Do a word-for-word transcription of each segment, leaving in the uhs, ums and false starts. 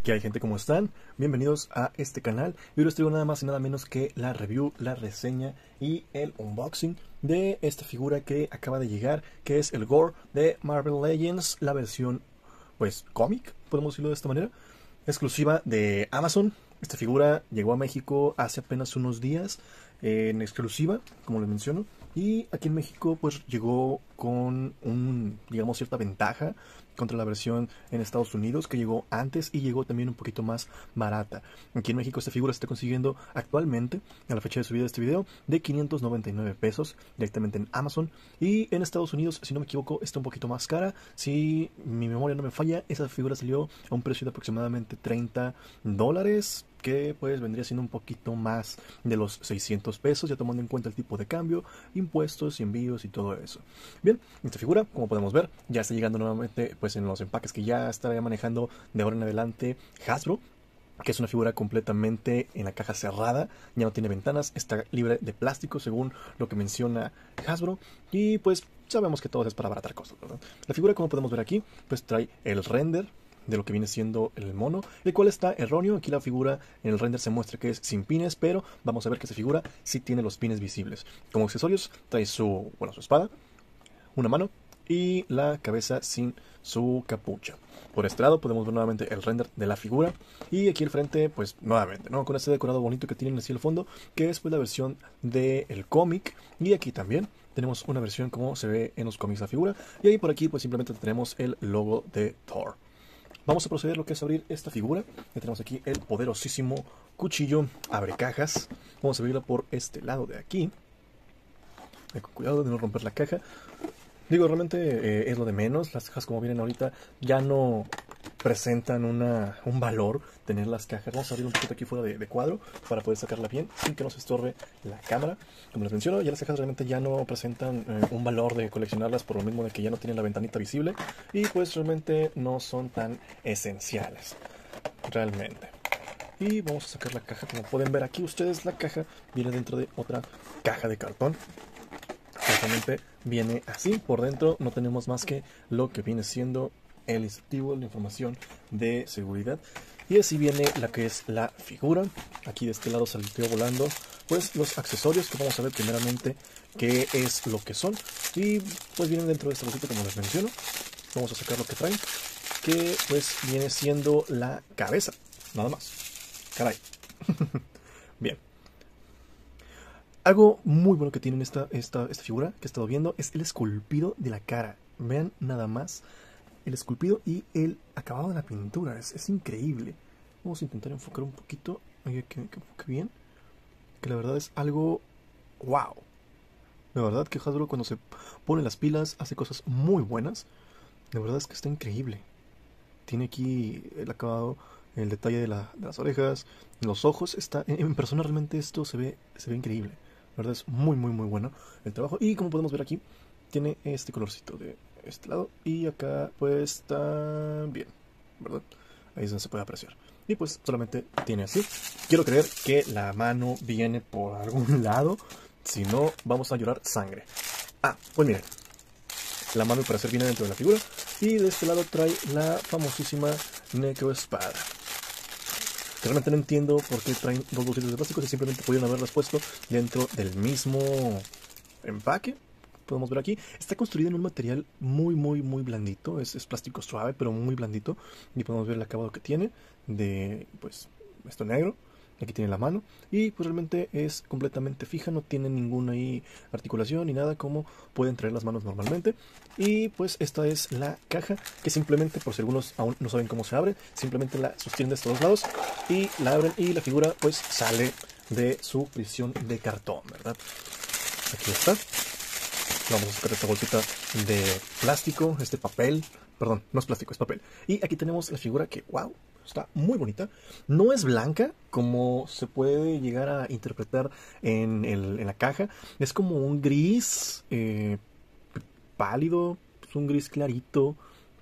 ¿Qué hay, gente? ¿Cómo están? Bienvenidos a este canal. Y hoy les traigo nada más y nada menos que la review, la reseña y el unboxing de esta figura que acaba de llegar, que es el Gorr de Marvel Legends, la versión, pues, cómic, podemos decirlo de esta manera, exclusiva de Amazon. Esta figura llegó a México hace apenas unos días, eh, en exclusiva, como les menciono. Y aquí en México pues llegó con un, digamos, cierta ventaja contra la versión en Estados Unidos, que llegó antes y llegó también un poquito más barata. Aquí en México esta figura se está consiguiendo actualmente, a la fecha de subida de este video, de quinientos noventa y nueve pesos directamente en Amazon. Y en Estados Unidos, si no me equivoco, está un poquito más cara. Si mi memoria no me falla, esa figura salió a un precio de aproximadamente treinta dólares, que pues vendría siendo un poquito más de los seiscientos pesos, ya tomando en cuenta el tipo de cambio, impuestos y envíos y todo eso. Bien, esta figura, como podemos ver, ya está llegando nuevamente pues en los empaques que ya estará manejando de ahora en adelante Hasbro, que es una figura completamente en la caja cerrada, ya no tiene ventanas, está libre de plástico según lo que menciona Hasbro, y pues sabemos que todo es para abaratar costos, ¿verdad? La figura, como podemos ver aquí, pues trae el render de lo que viene siendo el mono, el cual está erróneo. Aquí la figura en el render se muestra que es sin pines, pero vamos a ver que esta figura sí tiene los pines visibles. Como accesorios trae su, bueno, su espada, una mano y la cabeza sin su capucha. Por este lado podemos ver nuevamente el render de la figura, y aquí el frente pues nuevamente, ¿no?, con este decorado bonito que tienen así el fondo, que es pues la versión del cómic. Y aquí también tenemos una versión como se ve en los cómics la figura, y ahí por aquí pues simplemente tenemos el logo de Thor. Vamos a proceder a lo que es abrir esta figura. Ya tenemos aquí el poderosísimo cuchillo abre cajas. Vamos a abrirla por este lado de aquí. Con cuidado de no romper la caja. Digo, realmente eh, es lo de menos. Las cajas, como vienen ahorita, ya no presentan una, un valor tener las cajas. Vamos a abrir un poquito aquí fuera de, de cuadro para poder sacarla bien sin que nos estorbe la cámara. Como les menciono, ya las cajas realmente ya no presentan eh, un valor de coleccionarlas, por lo mismo de que ya no tienen la ventanita visible, y pues realmente no son tan esenciales realmente. Y vamos a sacar la caja. Como pueden ver aquí ustedes, la caja viene dentro de otra caja de cartón. Realmente viene así. Por dentro no tenemos más que lo que viene siendo el instructivo, la información de seguridad, y así viene la que es la figura. Aquí de este lado salió volando pues los accesorios, que vamos a ver primeramente qué es lo que son, y pues vienen dentro de esta bolsita, como les menciono. Vamos a sacar lo que traen, que pues viene siendo la cabeza, nada más. Caray. Bien. Algo muy bueno que tiene esta, esta, esta figura que he estado viendo es el esculpido de la cara. Vean nada más el esculpido y el acabado de la pintura. Es, es increíble. Vamos a intentar enfocar un poquito. Oye, que, que enfoque bien. Que la verdad es algo... ¡Wow! La verdad que Hasbro, cuando se pone las pilas, hace cosas muy buenas. La verdad es que está increíble. Tiene aquí el acabado, el detalle de, la, de las orejas, los ojos. Está, en, en persona realmente esto se ve, se ve increíble. La verdad es muy, muy, muy bueno el trabajo. Y como podemos ver aquí, tiene este colorcito de este lado, y acá pues también, ¿verdad? Ahí es donde se puede apreciar. Y pues solamente tiene así. Quiero creer que la mano viene por algún lado, si no vamos a llorar sangre. Ah, pues miren, la mano al parecer viene dentro de la figura, y de este lado trae la famosísima necroespada. Realmente no entiendo por qué traen dos bolsitas de plástico, si simplemente pudieron haberlas puesto dentro del mismo empaque. Podemos ver aquí, está construido en un material muy, muy, muy blandito. Es, es plástico suave, pero muy blandito. Y podemos ver el acabado que tiene de, pues, esto negro. Aquí tiene la mano, y pues realmente es completamente fija, no tiene ninguna ahí articulación ni nada como pueden traer las manos normalmente. Y pues esta es la caja, que simplemente, por si algunos aún no saben cómo se abre, simplemente la sostienen de estos dos lados y la abren, y la figura pues sale de su prisión de cartón, ¿verdad? Aquí está. Vamos a sacar esta bolsita de plástico, este papel, perdón, no es plástico, es papel. Y aquí tenemos la figura que, wow, está muy bonita. No es blanca, como se puede llegar a interpretar en, el, en la caja. Es como un gris eh, pálido, es un gris clarito.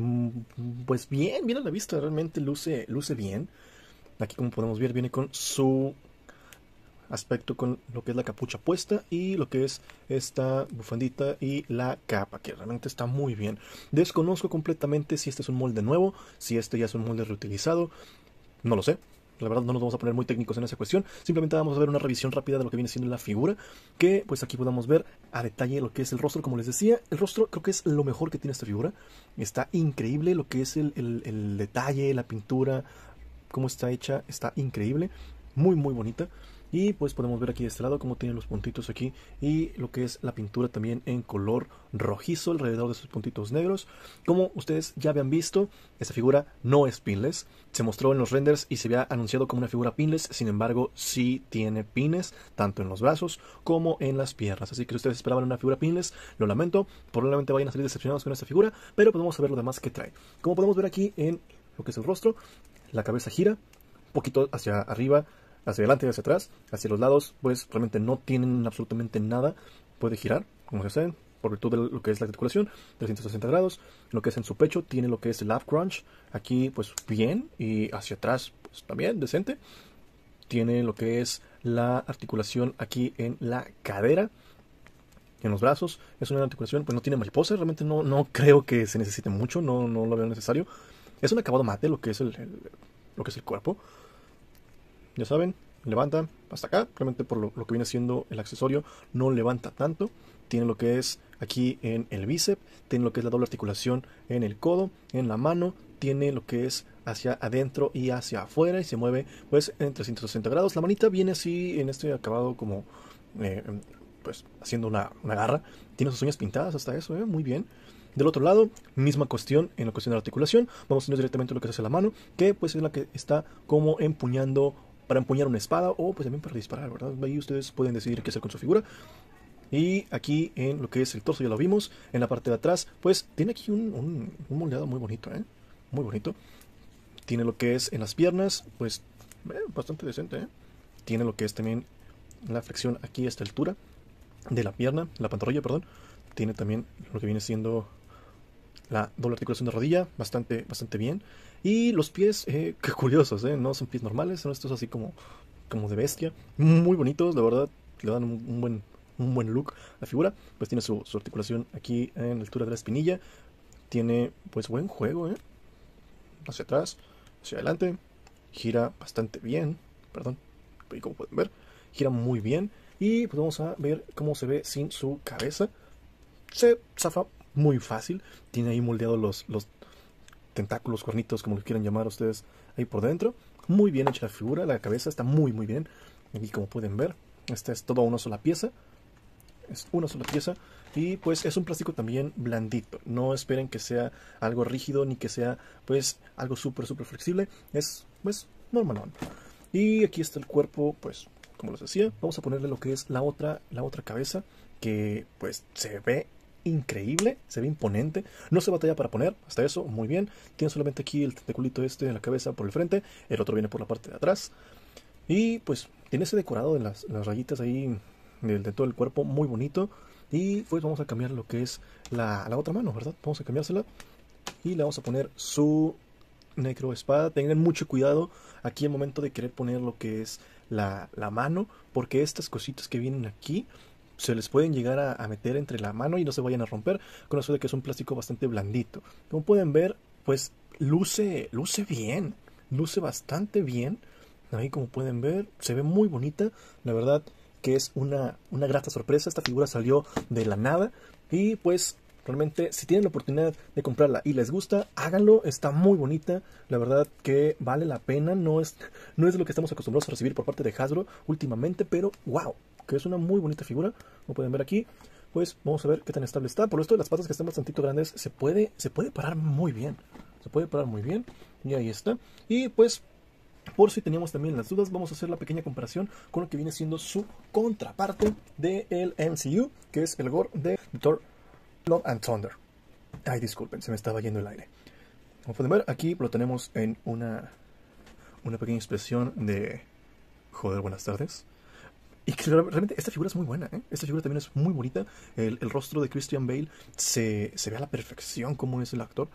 Pues bien, bien a la vista, realmente luce, luce bien. Aquí, como podemos ver, viene con su aspecto, con lo que es la capucha puesta y lo que es esta bufandita y la capa, que realmente está muy bien. Desconozco completamente si este es un molde nuevo, si este ya es un molde reutilizado. No lo sé. La verdad no nos vamos a poner muy técnicos en esa cuestión. Simplemente vamos a ver una revisión rápida de lo que viene siendo la figura. Que pues aquí podamos ver a detalle lo que es el rostro. Como les decía, el rostro creo que es lo mejor que tiene esta figura. Está increíble lo que es el, el, el detalle, la pintura, cómo está hecha. Está increíble. Muy muy bonita. Y pues podemos ver aquí de este lado cómo tiene los puntitos aquí y lo que es la pintura también en color rojizo alrededor de esos puntitos negros. Como ustedes ya habían visto, esta figura no es pinless. Se mostró en los renders y se había anunciado como una figura pinless. Sin embargo, sí tiene pines, tanto en los brazos como en las piernas. Así que si ustedes esperaban una figura pinless, lo lamento. Probablemente vayan a salir decepcionados con esta figura, pero podemos ver lo demás que trae. Como podemos ver aquí en lo que es el rostro, la cabeza gira un poquito hacia arriba, hacia adelante y hacia atrás. Hacia los lados pues realmente no tienen absolutamente nada. Puede girar, como se saben, por virtud de lo que es la articulación, trescientos sesenta grados. Lo que es en su pecho tiene lo que es el ab crunch, aquí pues bien, y hacia atrás pues también decente. Tiene lo que es la articulación aquí en la cadera, en los brazos. Es una articulación, pues no tiene mariposa, realmente no, no creo que se necesite mucho, no, no lo veo necesario. Es un acabado mate lo que es el, el lo que es el cuerpo. Ya saben, levanta hasta acá, realmente por lo, lo que viene siendo el accesorio no levanta tanto. Tiene lo que es aquí en el bíceps, tiene lo que es la doble articulación en el codo, en la mano, tiene lo que es hacia adentro y hacia afuera y se mueve pues en trescientos sesenta grados. La manita viene así en este acabado como eh, pues haciendo una, una garra. Tiene sus uñas pintadas hasta eso, eh, muy bien. Del otro lado, misma cuestión en la cuestión de la articulación. Vamos a ir directamente a lo que es la mano, que pues es la que está como empuñando, para empuñar una espada o pues también para disparar, ¿verdad? Ahí ustedes pueden decidir qué hacer con su figura. Y aquí en lo que es el torso ya lo vimos. En la parte de atrás pues tiene aquí un, un, un moldeado muy bonito, ¿eh? Muy bonito. Tiene lo que es en las piernas, pues eh, bastante decente, ¿eh? Tiene lo que es también la flexión aquí a esta altura de la pierna, la pantorrilla, perdón. Tiene también lo que viene siendo la doble articulación de rodilla, bastante, bastante bien. Y los pies, eh, qué curiosos, ¿eh? No son pies normales, son estos así como, como de bestia. Muy bonitos, la verdad, le dan un, un, buen, un buen look a la figura. Pues tiene su, su articulación aquí en la altura de la espinilla. Tiene, pues, buen juego, ¿eh? Hacia atrás, hacia adelante. Gira bastante bien, perdón, ahí como pueden ver. Gira muy bien. Y pues vamos a ver cómo se ve sin su cabeza. Se zafa muy fácil. Tiene ahí moldeados los, los tentáculos, cuernitos, como lo quieran llamar ustedes, ahí por dentro. Muy bien hecha la figura, la cabeza está muy muy bien. Aquí como pueden ver, esta es toda una sola pieza. Es una sola pieza. Y pues es un plástico también blandito. No esperen que sea algo rígido ni que sea pues algo súper súper flexible. Es pues normal. Y aquí está el cuerpo, pues como les decía. Vamos a ponerle lo que es la otra, la otra cabeza, que pues se ve increíble, se ve imponente, no se batalla para poner, hasta eso, muy bien. Tiene solamente aquí el tentaculito este en la cabeza por el frente, el otro viene por la parte de atrás. Y pues tiene ese decorado de las, las rayitas ahí de, de todo el cuerpo, muy bonito. Y pues vamos a cambiar lo que es la, la otra mano, ¿verdad? Vamos a cambiársela y le vamos a poner su necro espada. Tengan mucho cuidado aquí al momento de querer poner lo que es la, la mano, porque estas cositas que vienen aquí se les pueden llegar a, a meter entre la mano y no se vayan a romper, con eso de que es un plástico bastante blandito. Como pueden ver, pues luce, luce bien, luce bastante bien. Ahí como pueden ver, se ve muy bonita. La verdad que es una, una grata sorpresa. Esta figura salió de la nada y pues realmente si tienen la oportunidad de comprarla y les gusta, háganlo. Está muy bonita, la verdad que vale la pena. No es, no es lo que estamos acostumbrados a recibir por parte de Hasbro últimamente, pero wow, que es una muy bonita figura. Como pueden ver aquí, pues vamos a ver qué tan estable está. Por esto de las patas que están bastante grandes, se puede, se puede parar muy bien. Se puede parar muy bien. Y ahí está. Y pues, por si teníamos también las dudas, vamos a hacer la pequeña comparación con lo que viene siendo su contraparte del M C U, que es el Gore de Thor Love and Thunder. Ay, disculpen, se me estaba yendo el aire. Como pueden ver, aquí lo tenemos en una, una pequeña expresión de joder, buenas tardes. Y que realmente esta figura es muy buena, ¿eh? Esta figura también es muy bonita. El, el rostro de Christian Bale se, se ve a la perfección como es el actor.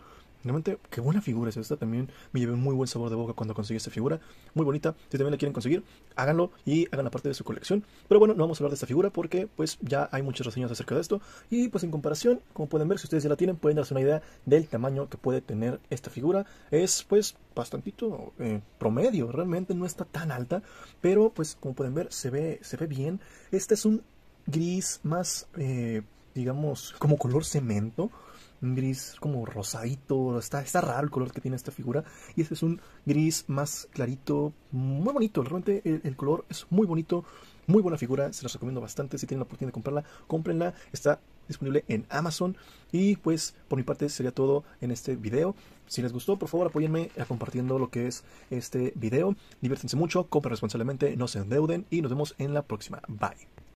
Realmente, qué buena figura es esta. También me llevé un muy buen sabor de boca cuando conseguí esta figura. Muy bonita. Si también la quieren conseguir, háganlo y hagan la parte de su colección. Pero bueno, no vamos a hablar de esta figura porque pues ya hay muchas reseñas acerca de esto. Y pues en comparación, como pueden ver, si ustedes ya la tienen, pueden darse una idea del tamaño que puede tener esta figura. Es pues bastantito eh, promedio. Realmente no está tan alta. Pero pues como pueden ver, se ve, se ve bien. Este es un gris más, eh, digamos, como color cemento. Un gris como rosadito, está, está raro el color que tiene esta figura. Y este es un gris más clarito, muy bonito. Realmente el, el color es muy bonito, muy buena figura. Se las recomiendo bastante. Si tienen la oportunidad de comprarla, cómprenla. Está disponible en Amazon. Y pues por mi parte sería todo en este video. Si les gustó, por favor apóyenme compartiendo lo que es este video. Diviértanse mucho, compren responsablemente, no se endeuden y nos vemos en la próxima. Bye.